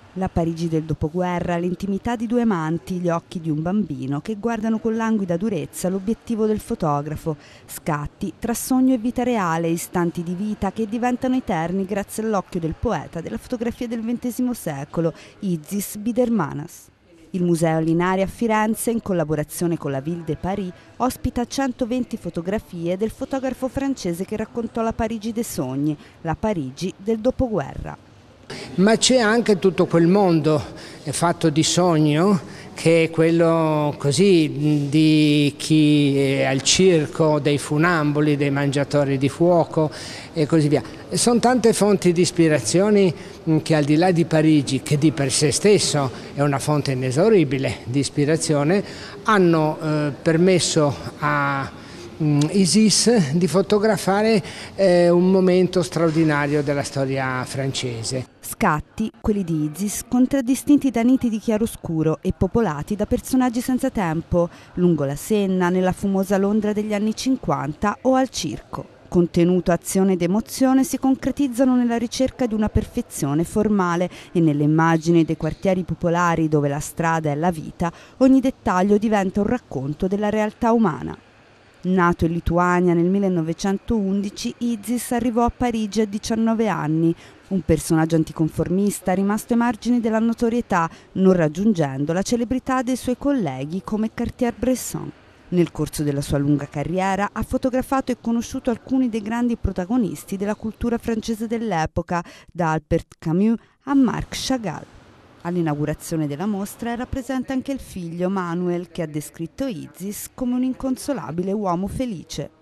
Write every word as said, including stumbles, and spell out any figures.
La Parigi del dopoguerra, l'intimità di due amanti, gli occhi di un bambino che guardano con languida durezza l'obiettivo del fotografo, scatti tra sogno e vita reale, istanti di vita che diventano eterni grazie all'occhio del poeta della fotografia del ventesimo secolo, Isis Bidermanas. Il Museo Linari a Firenze, in collaborazione con la Ville de Paris, ospita centoventi fotografie del fotografo francese che raccontò la Parigi dei sogni, la Parigi del dopoguerra. Ma c'è anche tutto quel mondo fatto di sogno, che è quello così di chi è al circo, dei funamboli, dei mangiatori di fuoco e così via. Sono tante fonti di ispirazioni che, al di là di Parigi, che di per sé stesso è una fonte inesauribile di ispirazione, hanno eh, permesso a Isis di fotografare eh, un momento straordinario della storia francese. Scatti, quelli di Isis, contraddistinti da nitidi chiaroscuro e popolati da personaggi senza tempo, lungo la Senna, nella fumosa Londra degli anni cinquanta o al circo. Contenuto, azione ed emozione si concretizzano nella ricerca di una perfezione formale e nelle immagini dei quartieri popolari dove la strada è la vita, ogni dettaglio diventa un racconto della realtà umana. Nato in Lituania nel millenovecentoundici, Isis arrivò a Parigi a diciannove anni, un personaggio anticonformista rimasto ai margini della notorietà, non raggiungendo la celebrità dei suoi colleghi come Cartier-Bresson. Nel corso della sua lunga carriera ha fotografato e conosciuto alcuni dei grandi protagonisti della cultura francese dell'epoca, da Albert Camus a Marc Chagall. All'inaugurazione della mostra era presente anche il figlio Manuel, che ha descritto Isis come un inconsolabile uomo felice.